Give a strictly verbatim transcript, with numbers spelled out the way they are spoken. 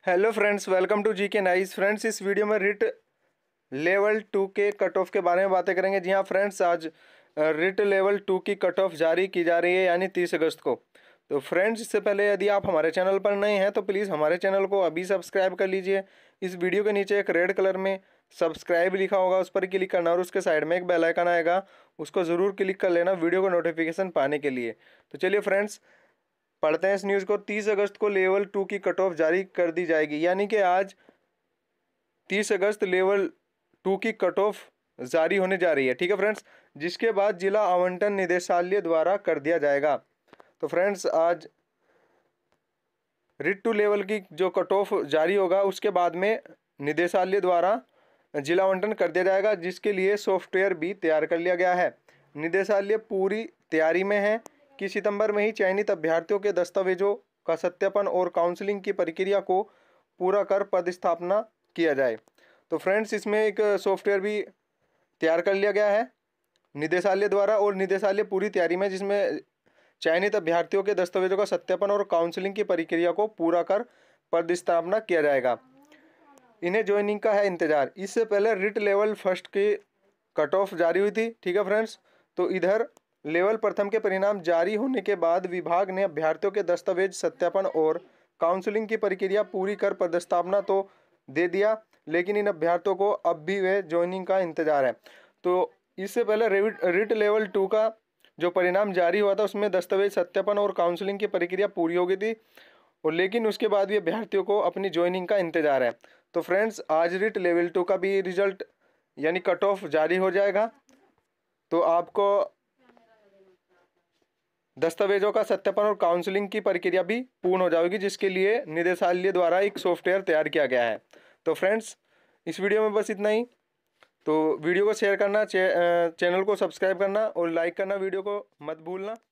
Hello friends, welcome to G K nice. Friends, इस video में REET level two के cut off के बारे में बातें करेंगे। जी हाँ फ्रेंड्स, आज रिट लेवल टू की कट ऑफ जारी की जा रही है, यानी तीस अगस्त को। तो फ्रेंड्स, इससे पहले यदि आप हमारे चैनल पर नए हैं तो प्लीज़ हमारे चैनल को अभी सब्सक्राइब कर लीजिए। इस वीडियो के नीचे एक रेड कलर में सब्सक्राइब लिखा होगा, उस पर क्लिक करना और उसके साइड में एक बेल आइकन आएगा, उसको ज़रूर क्लिक कर लेना वीडियो को नोटिफिकेशन पाने के लिए। तो चलिए फ्रेंड्स, पढ़ते हैं इस न्यूज़ को। तीस अगस्त को लेवल टू की कट ऑफ जारी कर दी जाएगी, यानी कि आज तीस अगस्त लेवल टू की कट ऑफ जारी होने जा रही है। ठीक है फ्रेंड्स, जिसके बाद जिला आवंटन निदेशालय द्वारा कर दिया जाएगा। तो फ्रेंड्स, आज रिट टू लेवल की जो कट ऑफ जारी होगा उसके बाद में निदेशालय द्वारा जिला आवंटन कर दिया जाएगा, जिसके लिए सॉफ्टवेयर भी तैयार कर लिया गया है। निदेशालय पूरी तैयारी में है कि सितंबर में ही चयनित अभ्यर्थियों के दस्तावेजों का सत्यापन और काउंसलिंग की प्रक्रिया को पूरा कर पदस्थापना किया जाए। तो फ्रेंड्स, इसमें एक सॉफ्टवेयर भी तैयार कर लिया गया है निदेशालय द्वारा, और निदेशालय पूरी तैयारी में, जिसमें चयनित अभ्यर्थियों के दस्तावेजों का सत्यापन और काउंसलिंग की प्रक्रिया को पूरा कर पदस्थापना किया जाएगा। इन्हें ज्वाइनिंग का है इंतजार। इससे पहले रिट लेवल फर्स्ट की कट ऑफ जारी हुई थी। ठीक है फ्रेंड्स, तो इधर लेवल प्रथम के परिणाम जारी होने के बाद विभाग ने अभ्यर्थियों के दस्तावेज सत्यापन और काउंसलिंग की प्रक्रिया पूरी कर पदस्थापना तो दे दिया, लेकिन इन अभ्यर्थियों को अब भी वे ज्वाइनिंग का इंतजार है। तो इससे पहले रिट लेवल टू का जो परिणाम जारी हुआ था उसमें दस्तावेज सत्यापन और काउंसलिंग की प्रक्रिया पूरी हो गई थी, और लेकिन उसके बाद भी अभ्यर्थियों को अपनी ज्वाइनिंग का इंतजार है। तो फ्रेंड्स, आज रिट लेवल टू का भी रिजल्ट यानी कट ऑफ जारी हो जाएगा। तो आपको दस्तावेजों का सत्यापन और काउंसलिंग की प्रक्रिया भी पूर्ण हो जाएगी, जिसके लिए निदेशालय द्वारा एक सॉफ्टवेयर तैयार किया गया है। तो फ्रेंड्स, इस वीडियो में बस इतना ही। तो वीडियो को शेयर करना, चे, चैनल को सब्सक्राइब करना और लाइक करना वीडियो को मत भूलना।